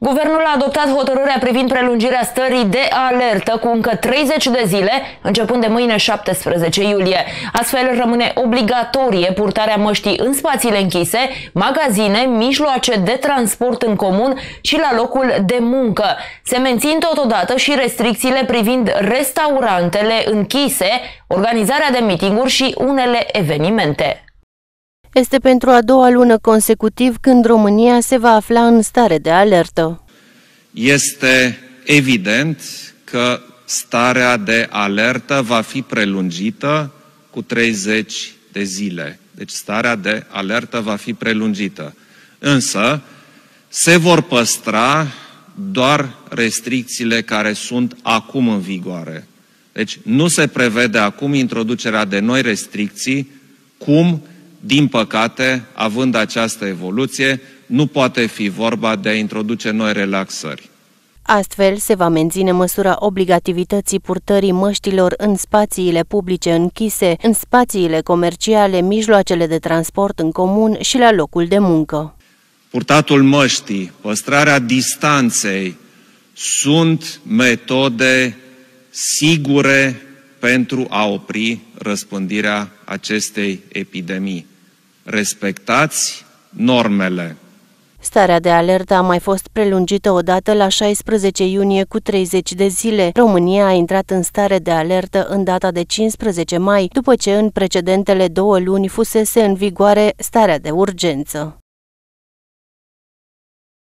Guvernul a adoptat hotărârea privind prelungirea stării de alertă cu încă 30 de zile, începând de mâine 17 iulie. Astfel rămâne obligatorie purtarea măștii în spațiile închise, magazine, mijloace de transport în comun și la locul de muncă. Se mențin totodată și restricțiile privind restaurantele închise, organizarea de mitinguri și unele evenimente. Este pentru a doua lună consecutiv când România se va afla în stare de alertă. Este evident că starea de alertă va fi prelungită cu 30 de zile. Deci starea de alertă va fi prelungită. Însă se vor păstra doar restricțiile care sunt acum în vigoare. Deci nu se prevede acum introducerea de noi restricții, cum, din păcate, având această evoluție, nu poate fi vorba de a introduce noi relaxări. Astfel, se va menține măsura obligativității purtării măștilor în spațiile publice închise, în spațiile comerciale, mijloacele de transport în comun și la locul de muncă. Purtatul măștii, păstrarea distanței sunt metode sigure pentru a opri răspândirea acestei epidemii. Respectați normele. Starea de alertă a mai fost prelungită odată la 16 iunie cu 30 de zile. România a intrat în stare de alertă în data de 15 mai, după ce în precedentele 2 luni fusese în vigoare starea de urgență.